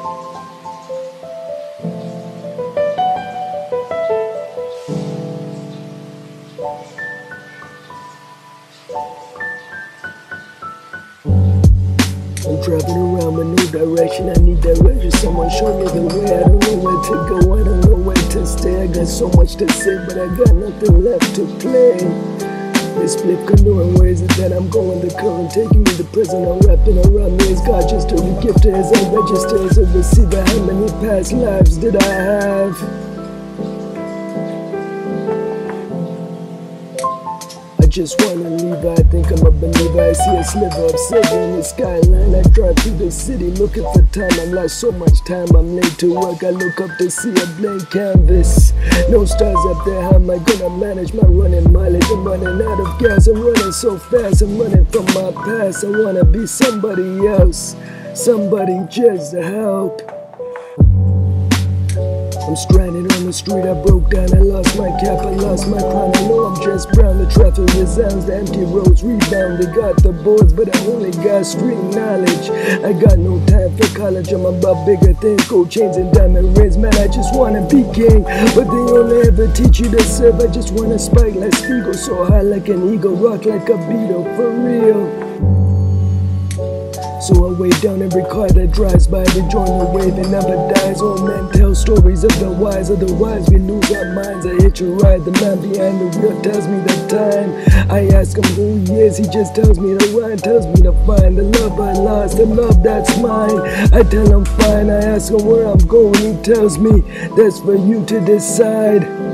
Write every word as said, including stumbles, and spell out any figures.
I'm driving around with no direction, I need direction. Someone show me the way, I don't know where to go, I don't know where to stay. I got so much to say, but I got nothing left to play. This flip canoe, and where is it that I'm going? The current taking me to present, I'm wrapping around me as God just to re-gifter as I register as a receiver. How many past lives did I have? I just wanna leave, I think I'm a believer. I see a sliver of silver in the skyline. I drive through the city looking for time. I've lost so much time, I'm late to work. I look up to see a blank canvas. No stars up there, how am I gonna manage my running mileage? I'm running out of gas, I'm running so fast. I'm running from my past, I wanna be somebody else. Somebody just to help. I'm stranded on the street, I broke down, I lost my cap, I lost my crown. I know I'm just brown, the traffic resounds, the empty roads rebound. They got the boards, but I only got street knowledge. I got no time for college, I'm about bigger things, gold chains and diamond rings. Man, I just wanna be king, but they only ever teach you to serve. I just wanna spike like Spiegel, so high like an eagle, rock like a beetle, for real. So I wait down every car that drives by to join the wave that never dies. Old men tell stories of the wise, otherwise we lose our minds. I hitch a ride, the man behind the wheel tells me the time. I ask him who he is, he just tells me the rhyme, tells me to find the love I lost, the love that's mine. I tell him fine, I ask him where I'm going, he tells me that's for you to decide.